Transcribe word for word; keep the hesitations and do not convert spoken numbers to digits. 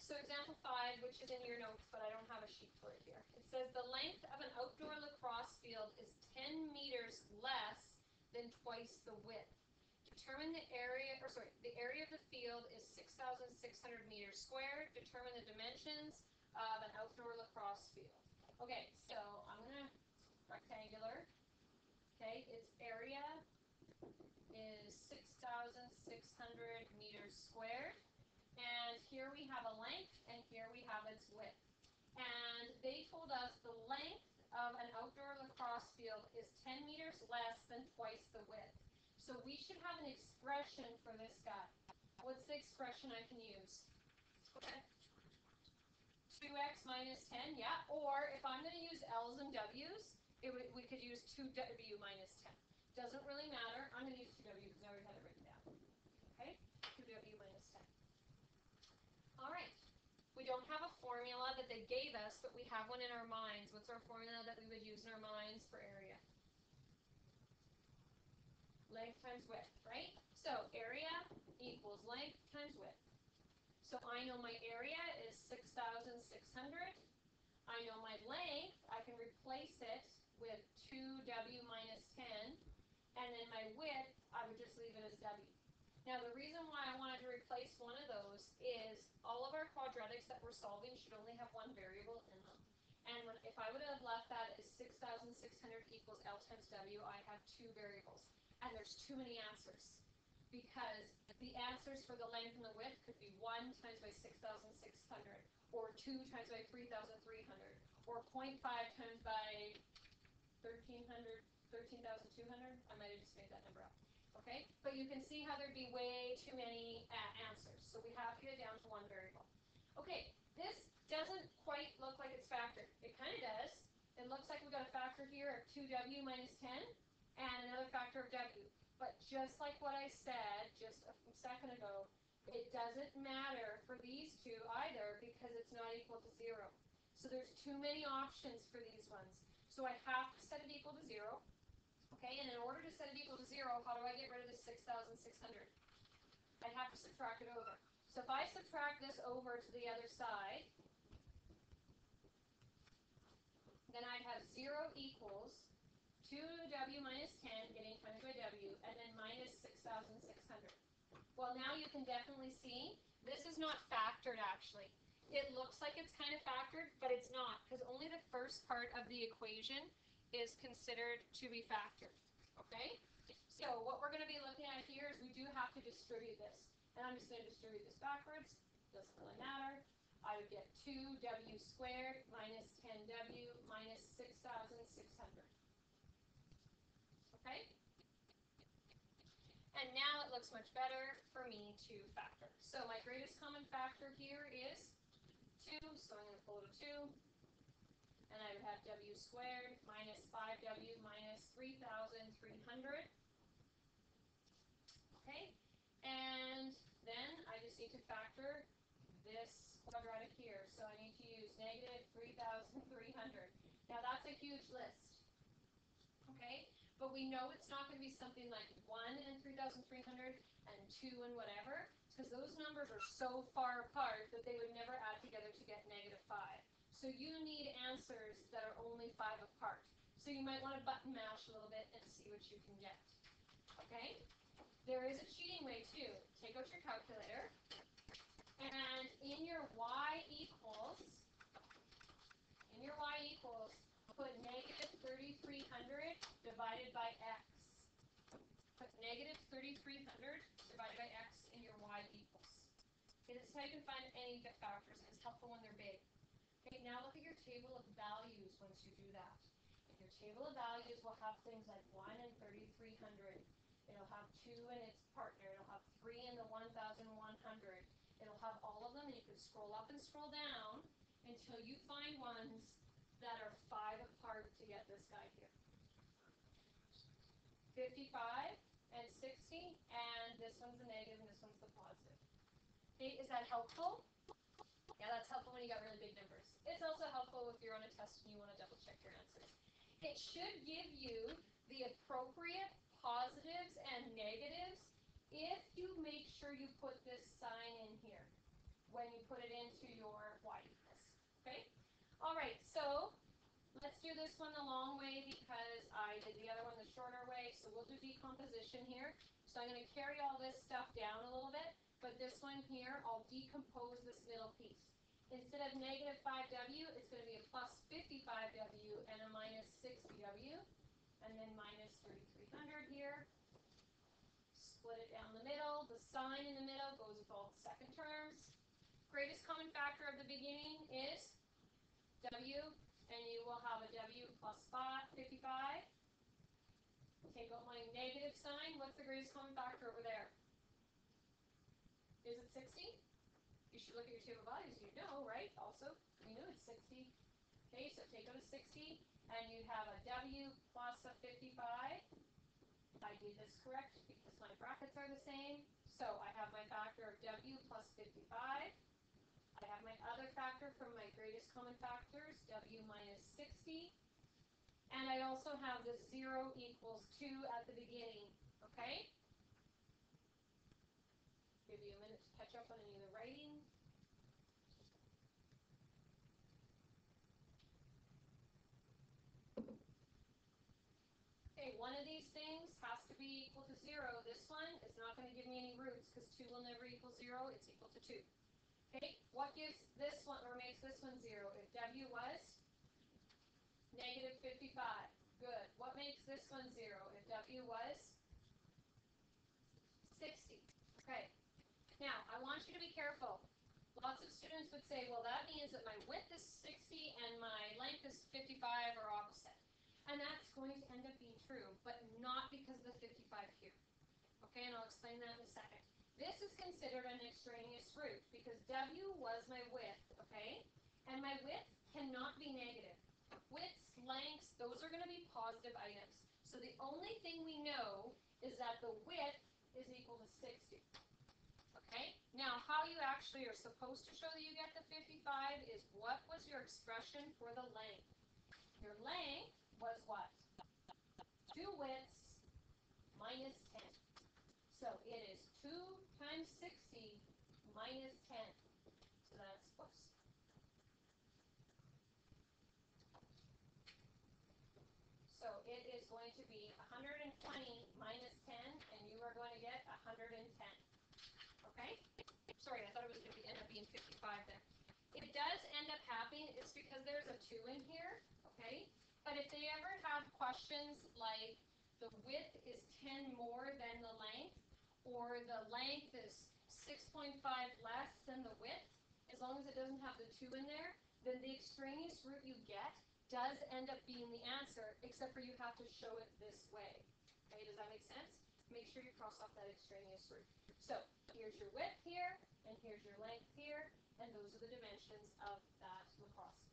So example five, which is in your notes, but I don't have a sheet for it here. It says the length of an outdoor lacrosse field is ten meters less than twice the width. Determine the area, or sorry, the area of the field is six thousand six hundred meters squared. Determine the dimensions of an outdoor lacrosse field. Okay, so I'm going to, rectangular, okay, its area is six thousand six hundred meters squared. And here we have a length, and here we have its width. And they told us the length of an outdoor lacrosse field is ten meters less than twice the width. So we should have an expression for this guy. What's the expression I can use? Okay. two x minus ten, yeah. Or if I'm going to use L's and W's, it would, we could use two w minus ten. Doesn't really matter. I'm going to use two w because I already had it written down. Okay? two w minus ten. All right. We don't have a formula that they gave us, but we have one in our minds. What's our formula that we would use in our minds for area? Length times width, right? So area equals length times width. So I know my area is six thousand six hundred. I know my length. I can replace it with two w minus ten. And then my width, I would just leave it as w. Now, the reason why I wanted to replace one of those is all of our quadratics that we're solving should only have one variable in them. And when, if I would have left that as six thousand six hundred equals L times W, I have two variables. And there's too many answers. Because the answers for the length and the width could be one times by six thousand six hundred, or two times by three thousand three hundred, or zero point five times by thirteen hundred, thirteen thousand two hundred. I might have just made that number up. Okay, but you can see how there'd be way too many uh, answers. So we have to get down to one variable. Okay, this doesn't quite look like it's factored. It kind of does. It looks like we've got a factor here of two w minus ten and another factor of w. But just like what I said just a second ago, it doesn't matter for these two either because it's not equal to zero. So there's too many options for these ones. So I have to set it equal to zero. Okay, and in order to set it equal to zero, how do I get rid of the six thousand six hundred? I have to subtract it over. So if I subtract this over to the other side, then I'd have zero equals two w minus ten getting times by w, and then minus six thousand six hundred. Well, now you can definitely see this is not factored actually. It looks like it's kind of factored, but it's not, because only the first part of the equation is considered to be factored. Okay? So what we're going to be looking at here is we do have to distribute this. And I'm just going to distribute this backwards. Doesn't really matter. I would get two w squared minus ten w minus six thousand six hundred. Okay? And now it looks much better for me to factor. So my greatest common factor here is two. So I'm going to pull it a two. And I would have w squared minus five w minus three thousand three hundred. Okay, and then I just need to factor this quadratic here. So I need to use negative three thousand three hundred. Now that's a huge list. Okay, but we know it's not going to be something like one and three thousand three hundred and two and whatever, because those numbers are so far apart that they would never add together to get negative five. So you need answers that are only five apart. So you might want to button mash a little bit and see what you can get. Okay? There is a cheating way too. Take out your calculator, and in your y equals, in your y equals, put negative thirty-three hundred divided by x. Put negative thirty-three hundred divided by x in your y equals. Okay, this is how you can find any factors. It's helpful when they're big. Okay, now look at your table of values once you do that. Your table of values will have things like one and thirty-three hundred. It'll have two and its partner. It'll have three and the one thousand one hundred. It'll have all of them, and you can scroll up and scroll down until you find ones that are five apart to get this guy here. fifty-five and sixty, and this one's the negative and this one's the positive. Okay, is that helpful? Yeah, that's helpful when you got really big numbers. It's also helpful if you're on a test and you want to double check your answers. It should give you the appropriate positives and negatives if you make sure you put this sign in here. when you put it into your y-equals. Okay? All right, so let's do this one the long way because I did the other one the shorter way. So we'll do decomposition here. So I'm going to carry all this stuff down a little bit, but this one here, I'll decompose this middle piece. Instead of negative five w, it's going to be a plus fifty-five w and a minus sixty w, and then minus thirty-three hundred here. Split it down the middle. The sign in the middle goes with all the second terms. Greatest common factor of the beginning is w, and you will have a w plus fifty-five. Take out my negative sign. What's the greatest common factor over there? Is it sixty? You should look at your table of values. You know, right? Also, we know it's sixty. Okay, so take out a sixty, and you have a w plus a fifty-five. I did this correct because my brackets are the same. So I have my factor of w plus fifty-five. I have my other factor from my greatest common factors, w minus sixty. And I also have the zero equals two at the beginning. Okay? Give you a minute to catch up on any of the writing. Okay, one of these things has to be equal to zero. This one is not going to give me any roots because two will never equal zero. It's equal to two. Okay, what gives this one or makes this one zero? If w was negative fifty-five. Good. What makes this one zero? If w was sixty. Okay. Now, I want you to be careful. Lots of students would say, well, that means that my width is sixty and my length is fifty-five or opposite. And that's going to end up being true, but not because of the fifty-five here. Okay, and I'll explain that in a second. This is considered an extraneous root because w was my width, okay? And my width cannot be negative. Widths, lengths, those are going to be positive items. So the only thing we know is that the width is equal to sixty. Okay? Now, how you actually are supposed to show that you get the fifty-five is what was your expression for the length? Your length was what? Two widths minus ten. So it is two times sixty minus ten. So that's, whoops. So it is going to be one hundred twenty minus ten, and you are going to get one hundred ten. Okay? Sorry, I thought it was going to be, end up being fifty-five there. If it does end up happening, it's because there's a two in here, okay? But if they ever have questions like the width is ten more than the length, or the length is six point five less than the width, as long as it doesn't have the two in there, then the extraneous root you get does end up being the answer, except for you have to show it this way. Okay, does that make sense? Make sure you cross off that extraneous root. So here's your width here, and here's your length here, and those are the dimensions of that lacrosse